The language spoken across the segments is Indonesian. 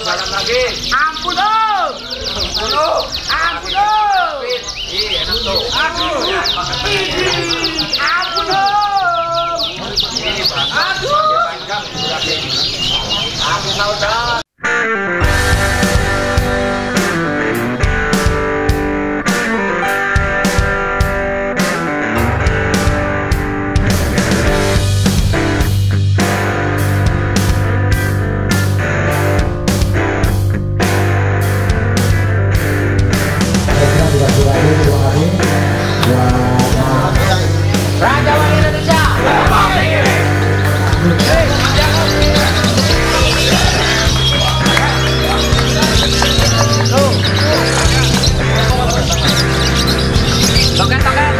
jalan lagi. Ampun om. Ampun om. Ampun om. Ih, enak tuh. Aduh. Ampun om. Ini banget. Aduh. Panjang durasi. Amin lautan. Raja Wali Indonesia. Toket.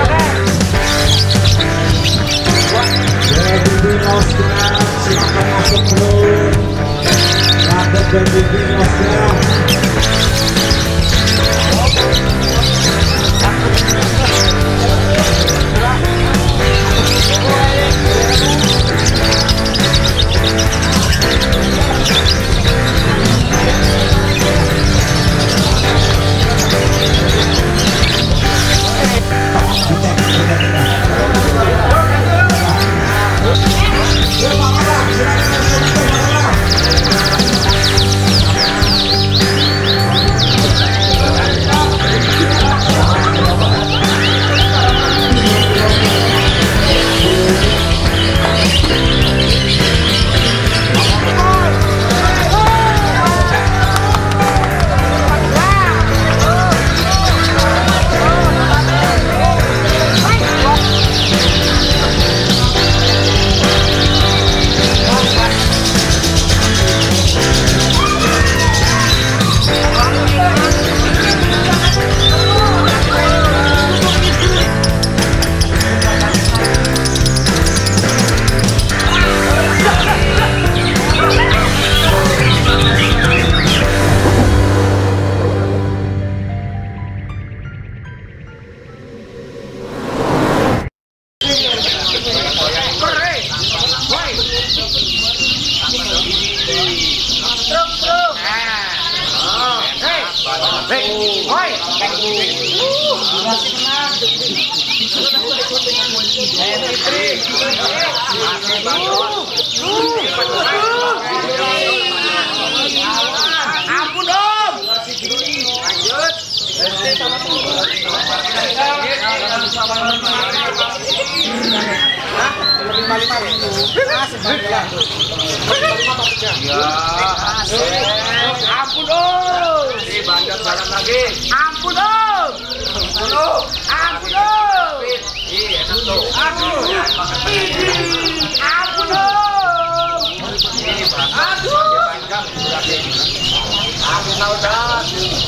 Silakan masuk dulu. Rakyat dan bikin Ampun om. Ampun om. Ih, banyak jalan lagi. Ampun om. Ampun om. Ampun om. Ih, enak tuh. Aduh. Ampun om. Ini banget. Aduh. Panjang durasi. Amin lautan.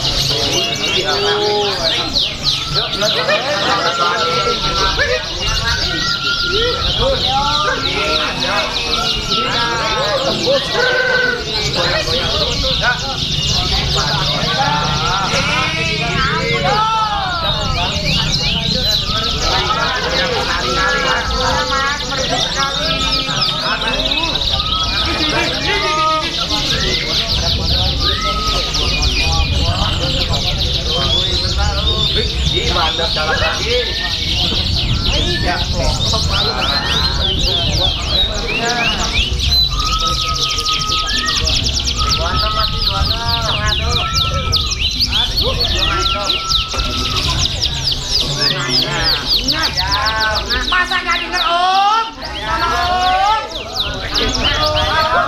Ih, banyak jalan lagi. Ya, Masa nggak denger om? Tolong om.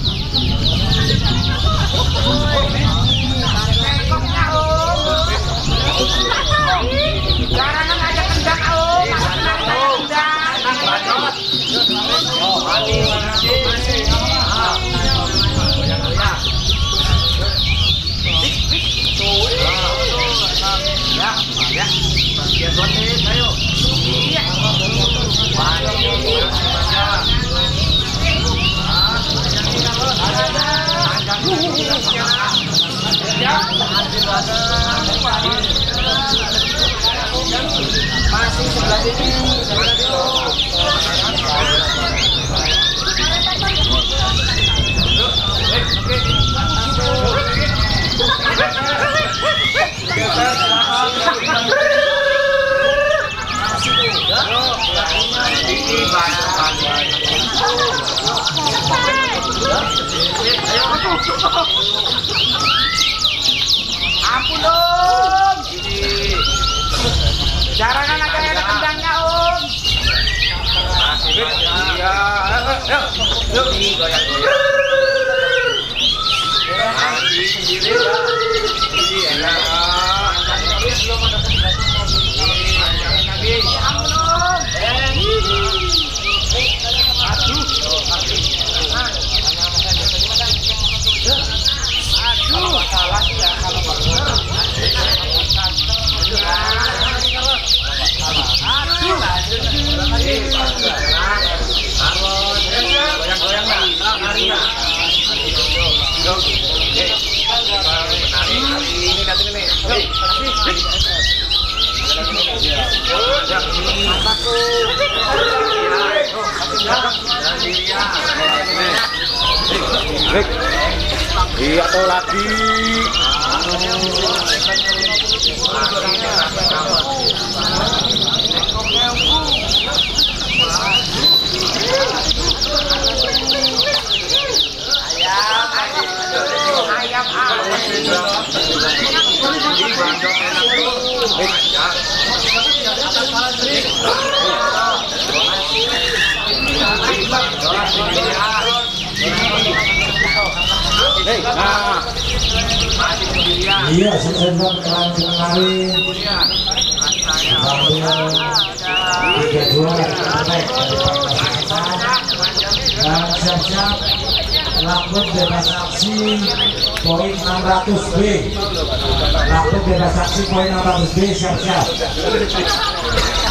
Bengkoknya om. Karena ngajak kendang om. Masih sebelah sini. Ampun om. Jaranan aja ada tendangnya om. Iya, yuk, goyang-goyang. Masih sendiri ya. Ini enak. Ampun om. Goyang-goyang lah. Ini nanti nih. Iya tuh lagi. Ayam Iya, sebentar lanjut kemarin. Sambil 3-2 naik dan siap-siap Lakbut bebas aksi poin 600B. Lakbut bebas aksi poin 600B, siap-siap.